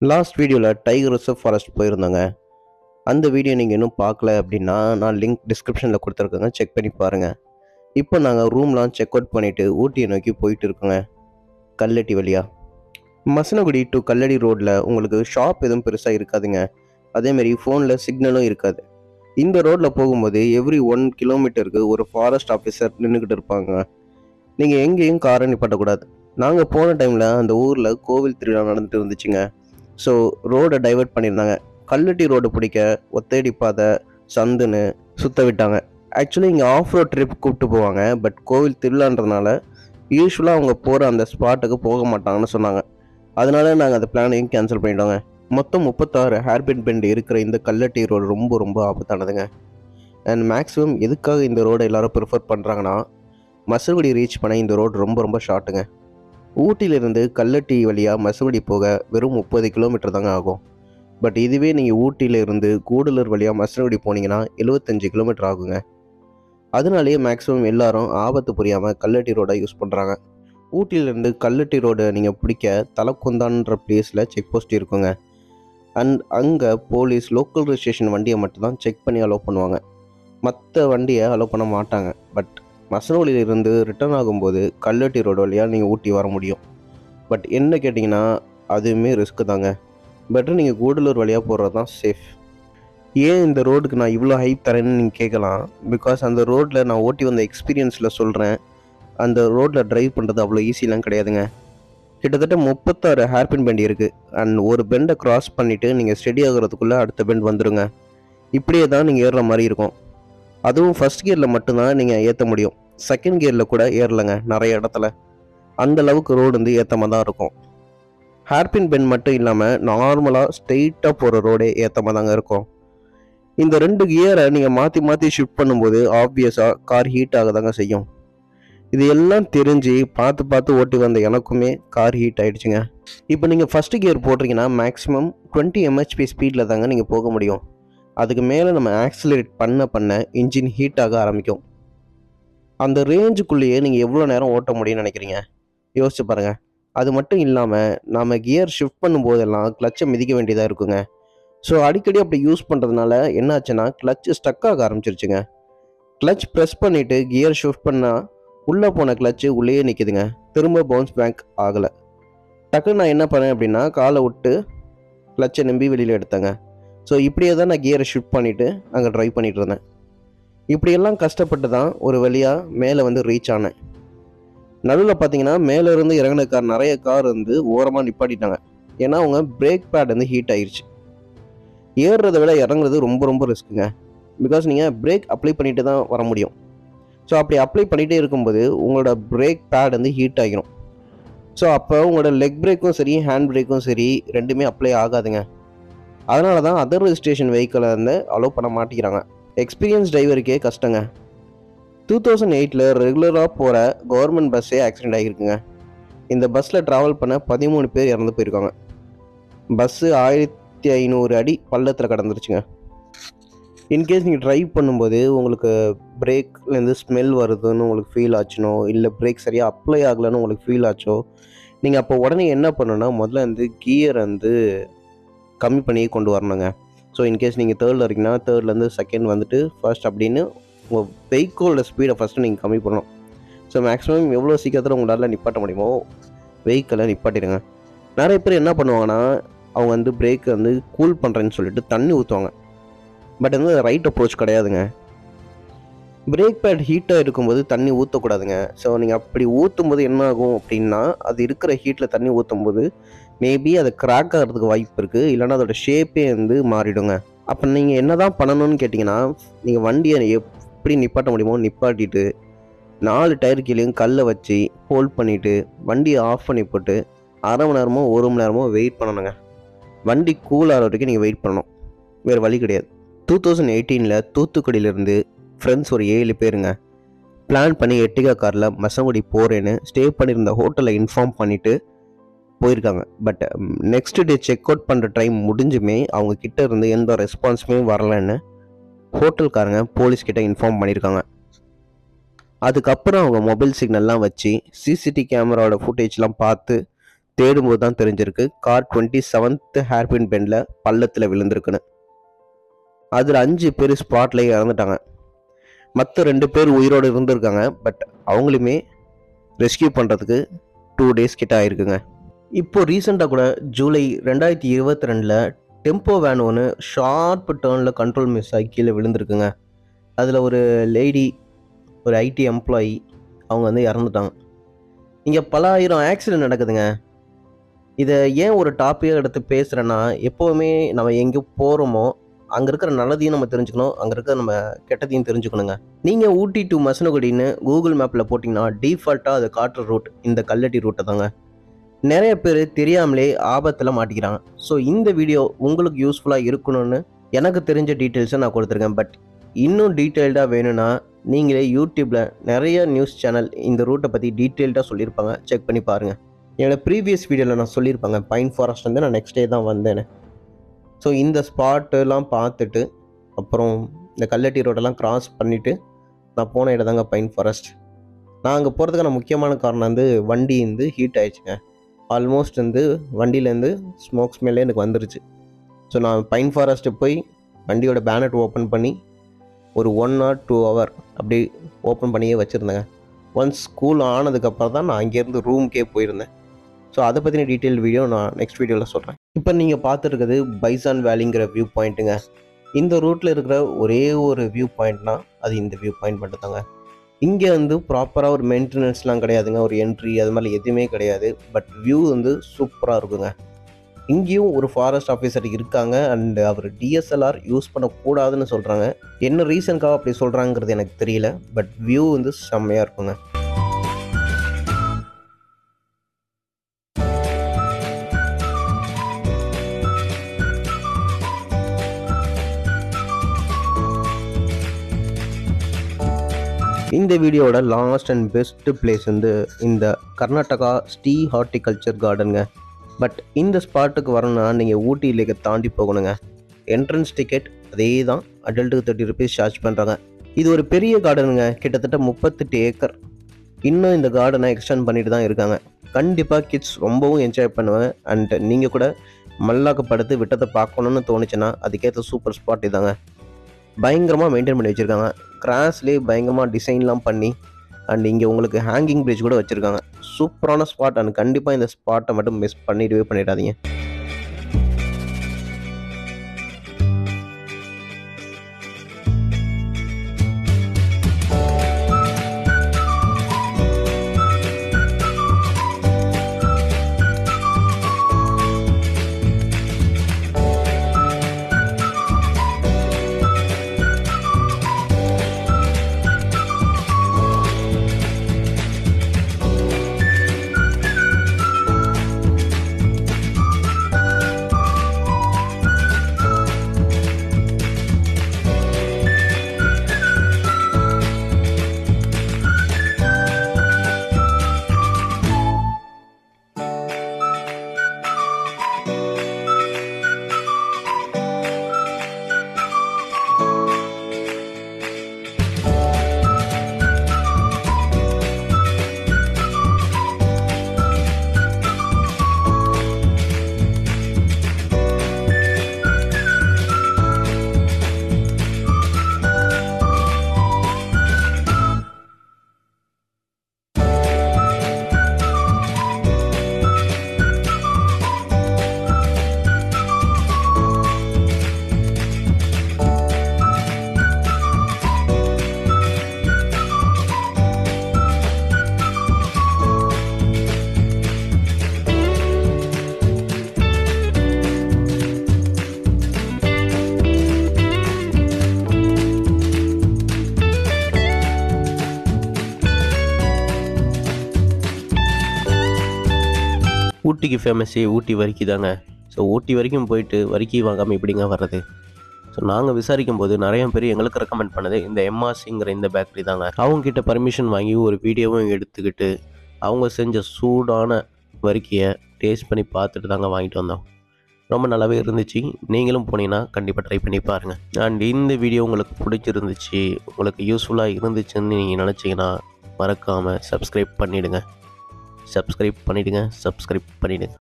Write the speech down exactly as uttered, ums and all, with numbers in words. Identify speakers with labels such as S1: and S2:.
S1: Last வீடியோவில் tiger reserve forest போயிருந்தோங்க. அந்த video நீங்கள் இன்னும் பார்க்கல அப்படின்னா நான் லிங்க் டிஸ்கிரிப்ஷனில் கொடுத்துருக்கேங்க, செக் பண்ணி பாருங்கள். இப்போ நாங்கள் ரூம்லாம் செக் அவுட் பண்ணிவிட்டு ஊட்டியை நோக்கி போயிட்டு இருக்கோங்க, கல்லட்டி வழியாக. மசினகுடி டு கல்லடி ரோட்டில் உங்களுக்கு ஷாப் எதுவும் பெருசாக இருக்காதுங்க. அதேமாரி ஃபோனில் சிக்னலும் இருக்காது. இந்த ரோட்டில் போகும்போது எவ்ரி ஒன் கிலோமீட்டருக்கு ஒரு ஃபாரஸ்ட் ஆஃபீஸர் நின்றுக்கிட்டு இருப்பாங்க. நீங்கள் எங்கேயும் காரை நிப்பாட்டக்கூடாது. நாங்கள் போன டைமில் அந்த ஊரில் கோவில் திருவிழா நடந்துட்டு இருந்துச்சுங்க. ஸோ ரோடை டைவெர்ட் பண்ணியிருந்தாங்க. கல்லட்டி ரோடு பிடிக்க ஒத்தேடி பாதை சந்துன்னு சுற்ற விட்டாங்க. ஆக்சுவலி இங்கே ஆஃப் ரோட் ட்ரிப் கூப்பிட்டு போவாங்க. பட் கோவில் திருவிழான்றதுனால யூஸ்வலாக அவங்க போகிற அந்த ஸ்பாட்டுக்கு போக மாட்டாங்கன்னு சொன்னாங்க. அதனால நாங்கள் அந்த பிளானையும் கேன்சல் பண்ணிட்டோங்க. மொத்தம் முப்பத்தாறு ஹேர்பின் பெண்ட் இருக்கிற இந்த கல்லட்டி ரோடு ரொம்ப ரொம்ப ஆபத்தானதுங்க. அண்ட் மேக்ஸிமம் எதுக்காக இந்த ரோடை எல்லோரும் ப்ரிஃபர் பண்ணுறாங்கன்னா, மசினகுடி ரீச் பண்ண இந்த ரோடு ரொம்ப ரொம்ப ஷார்ட்டுங்க. ஊட்டியிலிருந்து கல்லட்டி வழியாக மசினகுடி போக வெறும் முப்பது கிலோமீட்டர் தாங்க ஆகும். பட் இதுவே நீங்கள் ஊட்டியிலிருந்து கூடலூர் வழியாக மசினகுடி போனீங்கன்னா எழுபத்தஞ்சு கிலோமீட்டர் ஆகுங்க. அதனாலேயே மேக்ஸிமம் எல்லாரும் ஆபத்து புரியாமல் கல்லட்டி ரோடை யூஸ் பண்ணுறாங்க. ஊட்டியிலேருந்து கல்லட்டி ரோடை நீங்கள் பிடிக்க தலக்குந்தான்ற பிளேஸில் செக் போஸ்ட் இருக்குங்க. அண்ட் அங்கே போலீஸ் லோக்கல் ரெஜிஸ்ட்ரேஷன் வண்டியை மட்டும்தான் செக் பண்ணி அலோவ் பண்ணுவாங்க. மற்ற வண்டியை அலோவ் பண்ண மாட்டாங்க. பட் மசினகுடியிலிருந்து ரிட்டர்ன் ஆகும்போது கல்லட்டி ரோடு வழியாக நீங்கள் ஊட்டி வர முடியும். பட் என்ன கேட்டிங்கன்னா அதுவுமே ரிஸ்க்கு தாங்க. பெட்டர் நீங்கள் கூடலூர் வழியாக போகிறது தான் சேஃப். ஏன் இந்த ரோடுக்கு நான் இவ்வளோ ஹைப் தரேன்னு நீங்கள் கேட்கலாம். பிகாஸ் அந்த ரோட்டில் நான் ஓட்டி வந்த எக்ஸ்பீரியன்ஸில் சொல்கிறேன். அந்த ரோட்டில் ட்ரைவ் பண்ணுறது அவ்வளோ ஈஸிலாம் கிடையாதுங்க. கிட்டத்தட்ட முப்பத்தாறு ஹேர்பின் பெண்ட் இருக்குது. அண்ட் ஒரு பெண்டை க்ராஸ் பண்ணிவிட்டு நீங்கள் ஸ்டெடி ஆகிறதுக்குள்ளே அடுத்த பெண்ட் வந்துடுங்க. இப்படியே தான் நீங்கள் ஏறுற மாதிரி இருக்கும். அதுவும் ஃபஸ்ட் கியரில் மட்டும்தான் நீங்கள் ஏற்ற முடியும். செகண்ட் கியரில் கூட ஏறலைங்க நிறைய இடத்துல. அந்த அளவுக்கு ரோடு வந்து ஏற்றமாக தான் இருக்கும். ஹேர்பின் பெண்ட் மட்டும் இல்லாமல் நார்மலாக ஸ்ட்ரெயிட்டாக போகிற ரோடே ஏற்றமாக தாங்க இருக்கும். இந்த ரெண்டு கியரை நீங்கள் மாற்றி மாற்றி ஷிஃப்ட் பண்ணும்போது ஆப்வியஸாக கார் ஹீட் ஆக தாங்க செய்யும். இது எல்லாம் தெரிஞ்சு பார்த்து பார்த்து ஓட்டி வந்த எனக்குமே கார் ஹீட் ஆகிடுச்சுங்க. இப்போ நீங்கள் ஃபஸ்ட்டு கியர் போட்டிங்கன்னா மேக்ஸிமம் டுவெண்ட்டி எம்ஹெச்பி ஸ்பீடில் தாங்க நீங்கள் போக முடியும். அதுக்கு மேலே நம்ம ஆக்சிலரேட் பண்ண பண்ண இன்ஜின் ஹீட் ஆக ஆரம்பிக்கும். அந்த ரேஞ்சுக்குள்ளேயே நீங்கள் எவ்வளோ நேரம் ஓட்ட முடியும்னு நினைக்கிறீங்க? யோசிச்சு பாருங்கள். அது மட்டும் இல்லாமல் நாம் கியர் ஷிஃப்ட் பண்ணும்போதெல்லாம் கிளச்சை மிதிக்க வேண்டியதாக இருக்குங்க. ஸோ அடிக்கடி அப்படி யூஸ் பண்ணுறதுனால என்ன ஆச்சுன்னா கிளச்சு ஸ்டக் ஆக ஆரம்பிச்சிருச்சுங்க. கிளச் ப்ரெஸ் பண்ணிவிட்டு கியர் ஷிஃப்ட் பண்ணால் உள்ளே போன கிளச்சு உள்ளேயே நிற்கிதுங்க. திரும்ப பவுன்ஸ் பேக் ஆகலை. டக்குன்னு நான் என்ன பண்ணேன் அப்படின்னா காலை விட்டு கிளச்சை நம்பி வெளியில் எடுத்தேங்க. ஸோ இப்படியே தான் நான் கியரை ஷிஃப்ட் பண்ணிவிட்டு அங்கே ட்ரைவ் பண்ணிகிட்டு இருந்தேன். இப்படியெல்லாம் கஷ்டப்பட்டு தான் ஒரு வழியாக மேலே வந்து ரீச் ஆனேன். நடுவில் பார்த்தீங்கன்னா மேலே இருந்து இறங்கின கார் நிறைய கார் வந்து ஓரமாக நிப்பாட்டிட்டாங்க. ஏன்னா அவங்க பிரேக் பேட் வந்து ஹீட் ஆகிடுச்சு. ஏறுறதை விட இறங்குறது ரொம்ப ரொம்ப ரிஸ்க்குங்க. பிகாஸ் நீங்கள் பிரேக் அப்ளை பண்ணிட்டு தான் வர முடியும். ஸோ அப்படி அப்ளை பண்ணிகிட்டே இருக்கும்போது உங்களோட பிரேக் பேட் வந்து ஹீட் ஆகிரும். ஸோ அப்போ உங்களோட லெக் பிரேக்கும் சரி ஹேண்ட் பிரேக்கும் சரி ரெண்டுமே அப்ளை ஆகாதுங்க. அதனால தான் அதர் ரெஜிஸ்ட்ரேஷன் வெஹிக்கிளை வந்து அலோவ் பண்ண மாட்டேங்கிறாங்க. எக்ஸ்பீரியன்ஸ் டிரைவருக்கே கஷ்டங்க. டூ தௌசண்ட் எயிட்டில் ரெகுலராக போகிற கவர்மெண்ட் பஸ்ஸே ஆக்சிடென்ட் ஆகியிருக்குங்க. இந்த பஸ்ஸில் ட்ராவல் பண்ண பதிமூணு பேர் இறந்து போயிருக்காங்க. பஸ்ஸு ஆயிரத்தி ஐநூறு அடி பள்ளத்தில் கடந்துருச்சுங்க. இன்கேஸ் நீங்கள் ட்ரைவ் பண்ணும்போது உங்களுக்கு பிரேக்லேருந்து ஸ்மெல் வருதுன்னு உங்களுக்கு ஃபீல் ஆச்சுனோ, இல்லை பிரேக் சரியாக அப்ளை ஆகலைன்னு உங்களுக்கு ஃபீல் ஆச்சோ, நீங்கள் அப்போ உடனே என்ன பண்ணணுன்னா முதல்ல வந்து கியர் வந்து கம்மி பண்ணி கொண்டு வரணுங்க. ஸோ இன்கேஸ் நீங்கள் தேர்டில் இருக்கீங்கன்னா தேர்ட்லேருந்து செகண்ட் வந்துட்டு ஃபர்ஸ்ட் அப்படின்னு உங்கள் வெஹிக்கிளோட ஸ்பீடை ஃபஸ்ட்டு நீங்கள் கம்மி பண்ணணும். ஸோ மேக்ஸிமம் எவ்வளோ சீக்கிரத்தில் உங்களால் நிப்பாட்ட முடியுமோ வெஹிக்கிளை நிப்பாட்டிடுங்க. நிறைய பேர் என்ன பண்ணுவாங்கன்னா அவங்க வந்து பிரேக்கை வந்து கூல் பண்ணுறேன்னு சொல்லிட்டு தண்ணி ஊற்றுவாங்க. பட் வந்து ரைட் அப்ரோச் கிடையாதுங்க. பிரேக் பேட் ஹீட்டாக இருக்கும்போது தண்ணி ஊற்றக்கூடாதுங்க. ஸோ நீங்கள் அப்படி ஊற்றும் போது என்ன ஆகும் அப்படின்னா அது இருக்கிற ஹீட்டில் தண்ணி ஊற்றும் போது மேபி அது கிராக் ஆகிறதுக்கு வாய்ப்பு இருக்குது. இல்லைனா அதோட ஷேப்பே வந்து மாறிடுங்க. அப்போ நீங்கள் என்ன தான் பண்ணணும்னு கேட்டிங்கன்னா நீங்கள் வண்டியை எப்படி நிப்பாட்ட முடியுமோ நிப்பாட்டிட்டு நாலு டயர் கீழேயும் கல்லை வச்சு ஹோல்ட் பண்ணிவிட்டு வண்டியை ஆஃப் பண்ணி போட்டு அரை மணி நேரமோ ஒரு மணி நேரமோ வெயிட் பண்ணணுங்க. வண்டி கூல் ஆகிற வரைக்கும் நீங்கள் வெயிட் பண்ணணும். வேறு வழி கிடையாது. டூ தௌசண்ட் எயிட்டீனில் தூத்துக்குடியிலேருந்து ஃப்ரெண்ட்ஸ் ஒரு ஏழு பேருங்க பிளான் பண்ணி எட்டிகா காரில் மசனகுடி போகிறேன்னு ஸ்டே பண்ணியிருந்த ஹோட்டலில் இன்ஃபார்ம் பண்ணிவிட்டு போயிருக்காங்க. But next day check out பண்ணுற டைம் முடிஞ்சுமே அவங்க கிட்ட இருந்து எந்த ரெஸ்பான்ஸுமே வரலன்னு ஹோட்டல்காரங்க போலீஸ்கிட்ட இன்ஃபார்ம் பண்ணியிருக்காங்க. அதுக்கப்புறம் அவங்க மொபைல் சிக்னல்லாம் வச்சு சிசிடிவி கேமராவோட ஃபுட்டேஜ்லாம் பார்த்து தேடும்போது தான் தெரிஞ்சிருக்கு கார் டுவெண்ட்டி செவன்த் ஹேர்பின் பெண்டில் பள்ளத்தில் விழுந்திருக்குன்னு. அதில் அஞ்சு பேர் ஸ்பாட்லேயே இறந்துட்டாங்க. மற்ற ரெண்டு பேர் உயிரோடு இருந்திருக்காங்க. பட் அவங்களுமே ரெஸ்கியூ பண்ணுறதுக்கு டூ டேஸ் கிட்ட ஆயிருக்குங்க. இப்போ ரீசெண்டாக கூட ஜூலை ரெண்டாயிரத்தி இருபத்தி ரெண்டில் டெம்போ வேன் ஒன்று ஷார்ப் டேர்னில் கண்ட்ரோல் மிஸ் ஆகி கீழே விழுந்திருக்குங்க. அதில் ஒரு லேடி, ஒரு ஐடி எம்ப்ளாயி, அவங்க வந்து இறந்துட்டாங்க. இங்கே பல ஆயிரம் ஆக்சிடென்ட் நடக்குதுங்க. இதை ஏன் ஒரு டாப்பிக்காக எடுத்து பேசுகிறேன்னா, எப்போவுமே நம்ம எங்கே போகிறோமோ அங்கே இருக்கிற நல்லதையும் நம்ம தெரிஞ்சுக்கணும், அங்கே இருக்கிற நம்ம கெட்டதையும் தெரிஞ்சுக்கணுங்க. நீங்கள் ஊட்டி டு மசனகுடின்னு கூகுள் மேப்பில் போட்டிங்கன்னா டிஃபால்ட்டாக அதை காட்டுற ரூட் இந்த கல்லட்டி ரூட்டை தாங்க. நிறைய பேர் தெரியாமலே ஆபத்தில் மாட்டிக்கிறாங்க. ஸோ இந்த வீடியோ உங்களுக்கு யூஸ்ஃபுல்லாக இருக்கணும்னு எனக்கு தெரிஞ்ச டீட்டெயில்ஸை நான் கொடுத்துருக்கேன். பட் இன்னும் டீட்டெயில்டாக வேணும்னா நீங்களே யூடியூப்பில் நிறைய நியூஸ் சேனல் இந்த ரூட்டை பற்றி டீட்டெயில்டாக சொல்லியிருப்பாங்க, செக் பண்ணி பாருங்கள். என்னோடய ப்ரீவியஸ் வீடியோவில் நான் சொல்லியிருப்பாங்க, பைன் ஃபாரஸ்ட் வந்து நான் நெக்ஸ்ட் டே தான் வந்தேன்னு. ஸோ இந்த ஸ்பாட்டெல்லாம் பார்த்துட்டு அப்புறம் இந்த கல்லட்டி ரோடெல்லாம் க்ராஸ் பண்ணிவிட்டு நான் போன இடம் தாங்க பைன் ஃபாரஸ்ட். நான் அங்கே போகிறதுக்கான முக்கியமான காரணம் வந்து வண்டி வந்து ஹீட் ஆயிடுச்சுங்க. ஆல்மோஸ்ட் வந்து வண்டியிலேருந்து ஸ்மோக் ஸ்மெல்லே எனக்கு வந்துருச்சு. ஸோ நான் பைன் ஃபாரஸ்ட்டு போய் வண்டியோட பேனட் ஓப்பன் பண்ணி ஒரு ஒன் ஆர் டூ ஹவர் அப்படி ஓப்பன் பண்ணியே வச்சுருந்தேங்க. ஒன்ஸ் ஸ்கூல் ஆனதுக்கப்புறம் தான் நான் அங்கேருந்து ரூம்க்கே போயிருந்தேன். ஸோ அதை பற்றின டீட்டெயில் வீடியோ நான் நெக்ஸ்ட் வீடியோவில் சொல்கிறேன். இப்போ நீங்கள் பார்த்துருக்குது பைசான் வேலிங்கிற வியூ பாயிண்ட்டுங்க. இந்த ரூட்டில் இருக்கிற ஒரே ஒரு வியூ பாயிண்ட்னா அது இந்த வியூ பாயிண்ட் மட்டும் தாங்க. இங்கே வந்து ப்ராப்பராக ஒரு மெயின்டெனன்ஸ்லாம் கிடையாதுங்க, ஒரு என்ட்ரி அது மாதிரி எதுவுமே கிடையாது. பட் வியூ வந்து சூப்பராக இருக்குங்க. இங்கேயும் ஒரு ஃபாரஸ்ட் ஆஃபீஸர் இருக்காங்க அண்ட் அவர் டிஎஸ்எல்ஆர் யூஸ் பண்ணக்கூடாதுன்னு சொல்கிறாங்க. என்ன ரீசனுக்காக அப்படி சொல்கிறாங்கிறது எனக்கு தெரியல. பட் வியூ வந்து செம்மையாக இருக்குங்க. இந்த வீடியோட லாஸ்ட் அண்ட் பெஸ்ட் பிளேஸ் வந்து இந்த கர்நாடகா ஸ்டீ ஹார்டிகல்ச்சர் கார்டனுங்க. பட் இந்த ஸ்பாட்டுக்கு வரணும்னா நீங்கள் ஊட்டி லேக்கை தாண்டி போகணுங்க. என்ட்ரன்ஸ் டிக்கெட் அதே தான், அடல்ட்டுக்கு தேர்ட்டி ருபீஸ் சார்ஜ் பண்ணுறாங்க. இது ஒரு பெரிய கார்டனுங்க, கிட்டத்தட்ட முப்பத்தெட்டு ஏக்கர். இன்னும் இந்த கார்டனை எக்ஸ்டெண்ட் பண்ணிட்டு தான் இருக்காங்க. கண்டிப்பாக கிட்ஸ் ரொம்பவும் என்ஜாய் பண்ணுவேன். அண்ட் நீங்கள் கூட மல்லாக்கப்படுத்து விட்டத்தை பார்க்கணுன்னு தோணுச்சுன்னா அதுக்கேற்ற சூப்பர் ஸ்பாட் இதாங்க. பயங்கரமாக மெயின்டைன் பண்ணி வச்சுருக்காங்க. கிராஸ்லேயே பயங்கரமாக டிசைன்லாம் பண்ணி அண்ட் இங்கே உங்களுக்கு ஹேங்கிங் பிரிட்ஜ் கூட வச்சுருக்காங்க. சூப்பரான ஸ்பாட். அண்ட் கண்டிப்பாக இந்த ஸ்பாட்டை மட்டும் மிஸ் பண்ணிடவே பண்ணிடாதீங்க. ஊட்டிக்கு ஃபேமஸே ஊட்டி வரிக்கி தாங்க. ஸோ ஊட்டி வரைக்கும் போயிட்டு வரிக்கி வாங்காமல் எப்படிங்க வர்றது? ஸோ நாங்கள் விசாரிக்கும் போது நிறைய பேர் எங்களுக்கு ரெக்கமெண்ட் பண்ணது இந்த எம்ஆர்சிங்கிற இந்த பேக்கரி தாங்க. அவங்கக்கிட்ட பர்மிஷன் வாங்கி ஒரு வீடியோவும் எடுத்துக்கிட்டு அவங்க செஞ்ச சூடான வரிக்கியை டேஸ்ட் பண்ணி பார்த்துட்டு தாங்க வாங்கிட்டு வந்தோம். ரொம்ப நல்லாவே இருந்துச்சு. நீங்களும் போனீங்கன்னா கண்டிப்பாக ட்ரை பண்ணி பாருங்கள். அண்ட் இந்த வீடியோ உங்களுக்கு பிடிச்சிருந்துச்சு, உங்களுக்கு யூஸ்ஃபுல்லாக இருந்துச்சுன்னு நீங்கள் நினச்சிங்கன்னா மறக்காமல் சப்ஸ்கிரைப் பண்ணிவிடுங்க. சப்ஸ்கிரைப் பண்ணிவிடுங்க சப்ஸ்கிரைப் பண்ணிவிடுங்க.